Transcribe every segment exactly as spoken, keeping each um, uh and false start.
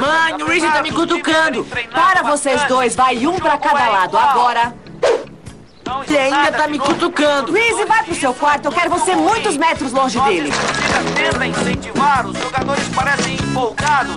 Mãe, o Reese tá me cutucando. Para vocês dois, vai um pra cada lado, agora. Ele ainda tá me cutucando. Reese, vai pro seu quarto, eu quero você muitos metros longe dele. Tenta incentivar, os jogadores parecem empolgados.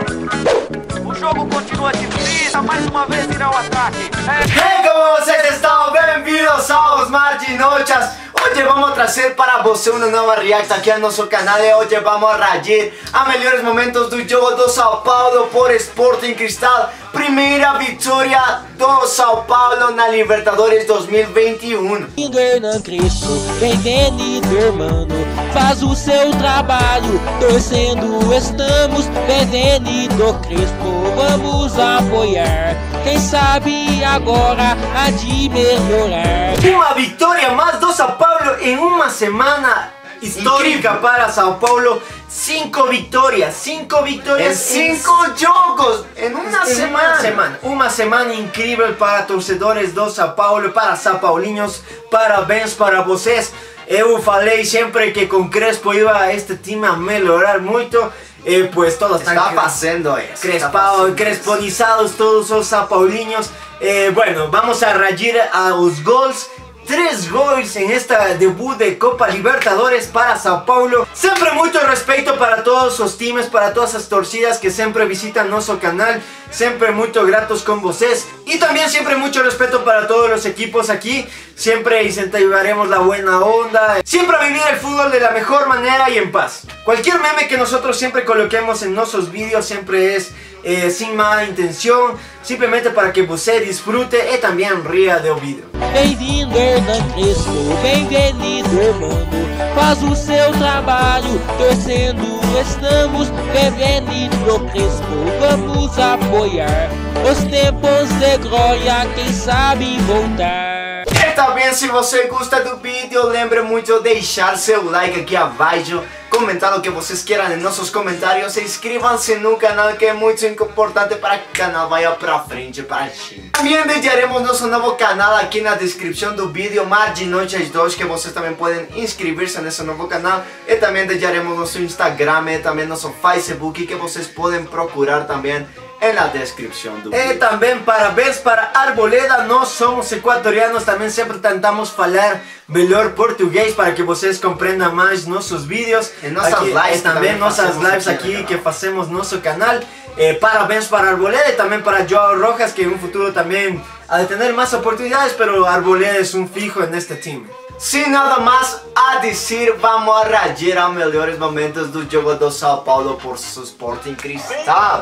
O jogo continua difícil, mais uma vez irá o ataque. Hey, como vocês estão? Bem-vindos aos Martinochas. Hoje vamos trazer para você uma nova react aqui no nosso canal e hoje vamos reagir a melhores momentos do jogo do São Paulo por Sporting Cristal. Primeira vitória do São Paulo na Libertadores dois mil e vinte e um. Hernan Crespo, bem-vindo, irmão, faz o seu trabalho, torcendo estamos, bem-vindo, Crespo, vamos apoiar, quem sabe agora há de melhorar. Uma vitória mais do São Paulo em uma semana histórica para São Paulo. Cinco vitórias, cinco vitórias em cinco jogos em uma em semana. Uma semana. Uma semana incrível para torcedores do São Paulo, para São Paulinhos. Parabéns para vocês. Eu falei sempre que com Crespo iba este time a melhorar muito. E pues todos están está fazendo isso. Crespados, cresponizados todos os São Paulinhos. Eh, bueno, vamos a reagir a los gols. Tres gols en esta debut de Copa Libertadores para São Paulo. Sempre muito respeito para todos os times, para todas as torcidas que sempre visitan nuestro canal. Sempre muito gratos con vocês. Y también siempre mucho respeto para todos los equipos aquí. Siempre incentivaremos la buena onda. Siempre a vivir el fútbol de la mejor manera y en paz. Cualquier meme que nosotros siempre coloquemos en nuestros vídeos siempre es eh, sin mala intención. Simplemente para que você disfrute e também ria do vídeo. Bem-vindo, Hernan Crespo, bem-vindo, irmão, faz o seu trabalho, torcendo estamos, bem-vindo, Crespo, vamos apoiar, os tempos de glória, quem sabe voltar. E também, se você gosta do vídeo, lembre muito de deixar seu like aqui abaixo, comentar o que vocês queiram em nossos comentários e inscrevam-se no canal, que é muito importante para que o canal vá para frente, para cima. Também deixaremos nosso novo canal aqui na descrição do vídeo, Martinochas dois, que vocês também podem inscrever-se nesse novo canal. E também deixaremos nosso Instagram e também nosso Facebook, que vocês podem procurar também en la descripción do vídeo. E também parabéns para Arboleda, nós somos equatorianos, também sempre tentamos falar melhor português para que vocês compreendam mais nossos vídeos. E nossas aqui, lives e também, também nossas lives aqui que fazemos no nosso canal. Eh, parabéns para Arboleda e também para Joao Rojas, que no futuro também ha de ter mais oportunidades, pero Arboleda é um fijo neste time. Sem nada mais a dizer, vamos a reagir aos melhores momentos do jogo do São Paulo por su Sporting Cristal.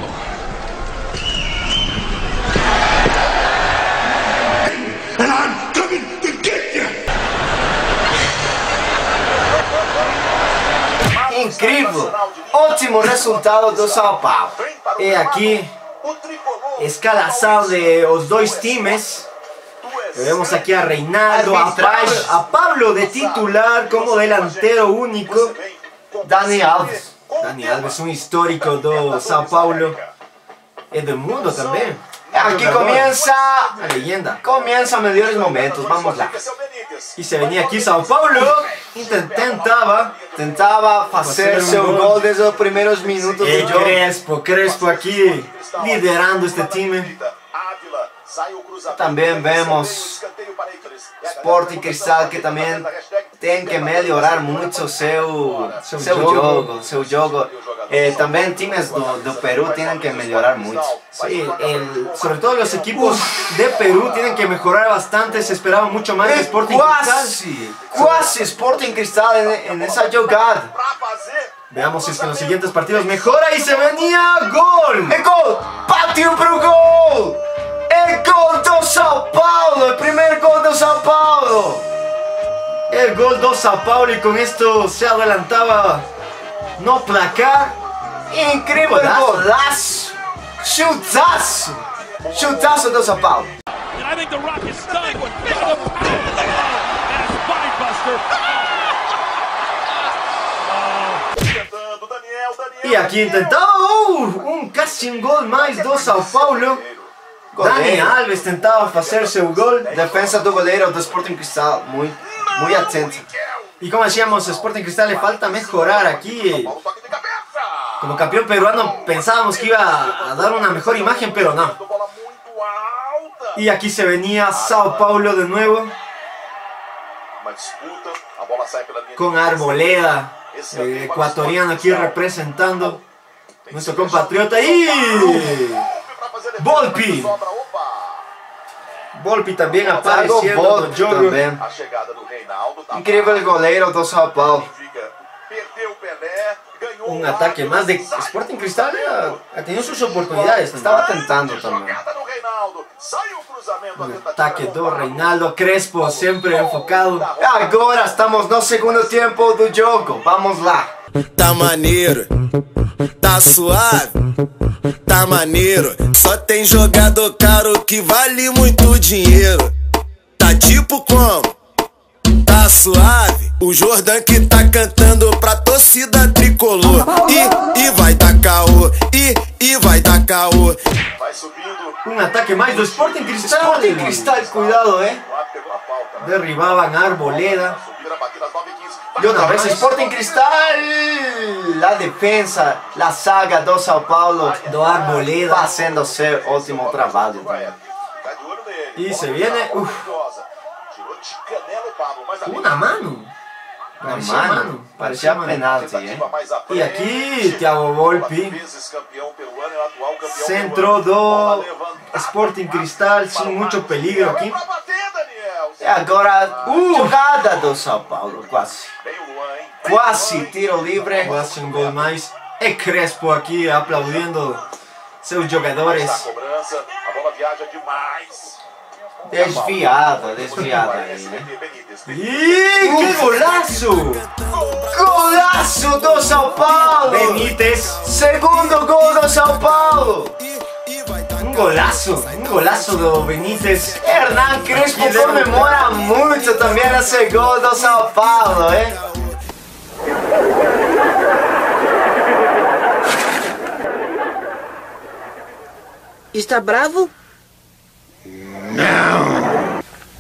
And I'm coming to get you! Incrível! Ótimo resultado do São Paulo. E aqui, escalação de os dois times. Vemos aqui a Reinaldo, a Pablo, a Pablo de titular como delantero único. Dani Alves. Dani Alves, um histórico do São Paulo e do mundo também. Aqui comienza a leyenda, comienza melhores momentos, vamos lá. E se venía aqui São Paulo, tentava, tentava fazer seu gol. gol desde os primeiros minutos e do jogo. Crespo, Crespo aqui liderando este time. Também vemos Sporting Cristal, que também tem que melhorar muito seu, seu, seu jogo. jogo, seu jogo. Eh, também times do, do Peru têm que melhorar muito. Sí, el, sobre todo los equipos de Perú tienen que mejorar bastante. Se esperaba mucho más de Sporting Cristal. Quase Sporting Cristal en, en esa jogada. Veamos si es que en los siguientes partidos mejora y se venía gol. El gol, partiu pro gol. El gol do São Paulo, el primer gol do São Paulo. El gol do São Paulo y con esto se adelantaba no placar. Incrível golaço. Chutaço! Chutaço do São Paulo! E aqui tentava oh, um casi um gol mais do São Paulo. Dani Alves tentava fazer seu gol. Defensa do goleiro do Sporting Cristal, muito, muito atento. E como decíamos, Sporting Cristal le falta mejorar aqui. Como campeón peruano pensábamos que iba a dar una mejor imagen, pero no. Y aquí se venía Sao Paulo de nuevo. Con Arboleda, el ecuatoriano aquí representando. Nuestro compatriota. Y Volpi. Volpi também aparecendo no jogo. Incrível goleiro do São Paulo. Um ataque mais de Sporting Cristal ha tenido sus oportunidades. Estava tentando também. Um ataque do Reinaldo Crespo, sempre enfocado. Agora estamos no segundo tempo do jogo. Vamos lá. Tá maneiro, tá suave, tá maneiro. Só tem jogador caro que vale muito dinheiro. Tá tipo como? Tá suave. O Jordan que tá cantando pra torcida tricolor. E, e vai dar caô, e, e vai dar caô. Um ataque mais do Sporting Cristal. Sporting Cristal, cuidado, eh. Derribaban a Arboleda. E outra vez Sporting Cristal. A defesa, a saga do São Paulo, do Arboleda, fazendo seu ótimo trabalho. E se viene. Uf. Una mano. Una mano. Parecia penalti, eh. E aqui, Thiago Volpi. Centro do Sporting Cristal, sem muito peligro aqui. E agora, uh, jogada do São Paulo, quase. Quase tiro livre. Quase um gol mais. E Crespo aqui aplaudindo seus jogadores. Desviada, desviada aí, né? Ih, que golaço! Golaço do São Paulo! Benítez. Segundo gol do São Paulo! Um golaço, um golaço do Benítez. Hernan Crespo comemora muito também esse gol do São Paulo, hein? Está bravo? Não!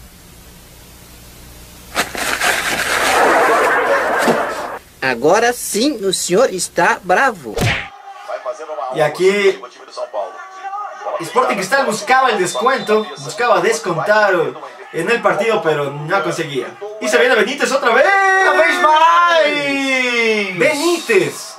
Agora sim o senhor está bravo. E aqui Sporting Cristal buscaba el descuento, buscaba descontar en el partido, pero no conseguía. Y se viene Benítez otra vez. Una vez más. Benítez.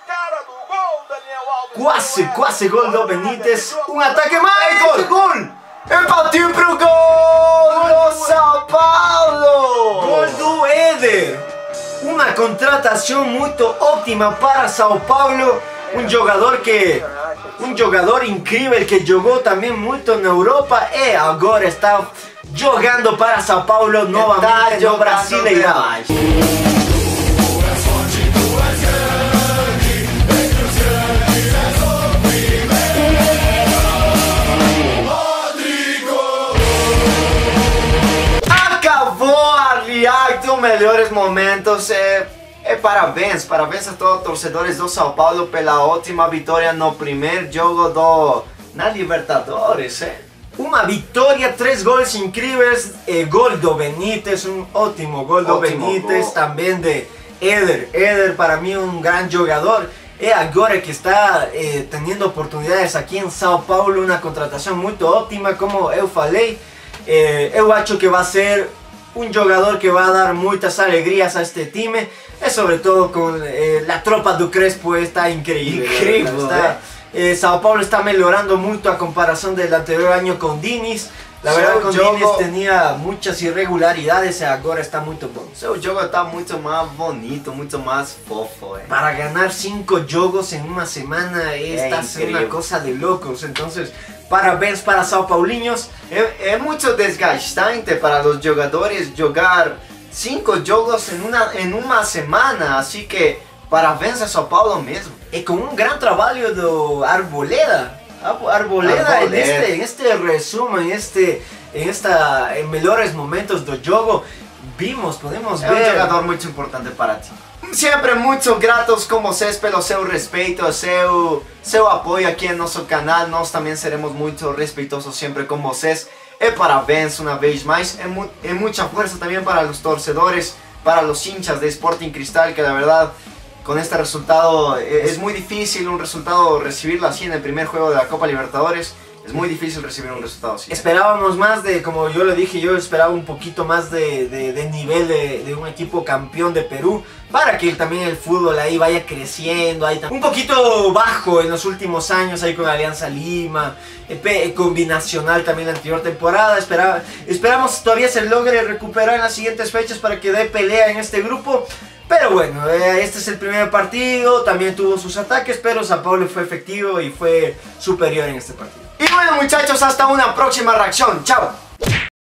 Quase, quase gol do Benítez. Un ataque más. Gol, gol. Empatiu pro gol do São Paulo. Gol do Éder. Uma contratação muito ótima para São Paulo. Um jogador que... Um jogador incrível que jogou também muito na Europa e agora está jogando para São Paulo novamente no Brasileirão. Acabou a react dos melhores momentos. É... E parabéns, parabéns a todos os torcedores do São Paulo pela ótima vitória no primeiro jogo do, na Libertadores, eh? Uma vitória, três gols incríveis, e gol do Benítez, um ótimo gol do ótimo Benítez, gol. também de Éder, Éder para mim um grande jogador, e agora que está eh, tendo oportunidades aqui em São Paulo, uma contratação muito ótima, como eu falei, eh, eu acho que vai ser um jogador que vai dar muitas alegrias a este time. E sobre todo con eh, la tropa do Crespo está increíble. Increíble, está, eh, Sao Paulo está mejorando mucho a comparación del anterior año con Diniz. La verdad Seu con jogo... Diniz tenía muchas irregularidades y ahora está muy bom. Seu jogo está muito mais bonito, muito mais fofo. Eh. Para ganar cinco jogos en una semana está siendo una cosa de locos. Entonces, parabéns para São Paulinhos. É, é muito desgastante para os jogadores jogar cinco jogos em uma, em uma semana, assim que parabéns a São Paulo mesmo. E com um grande trabalho do Arboleda. Arboleda, Arboleda. En, este, en este resumen, en, este, en, esta, en melhores momentos do jogo, vimos, podemos é ver. É um jogador muito importante para ti. Sempre muito gratos com vocês pelo seu respeito, seu, seu apoio aqui no nosso canal. Nós também seremos muito respeitosos sempre com vocês. E parabéns uma vez mais. É, mu é muita força também para os torcedores, para os hinchas de Sporting Cristal, que na verdade con este resultado. Es muy difícil un resultado recibirlo así en el primer juego de la Copa Libertadores. Es muy difícil recibir un resultado así. Esperábamos más de, como yo le dije, yo esperaba un poquito más de, de, de nivel de, de un equipo campeón de Perú, para que también el fútbol ahí vaya creciendo. Ahí un poquito bajo en los últimos años, ahí con Alianza Lima, eh, con Binacional también la anterior temporada. Esperaba, esperamos todavía se logre recuperar en las siguientes fechas para que dé pelea en este grupo. Pero bueno, eh, este es el primer partido, también tuvo sus ataques, pero Sao Paulo fue efectivo y fue superior en este partido. Y bueno muchachos, hasta una próxima reacción. Chao.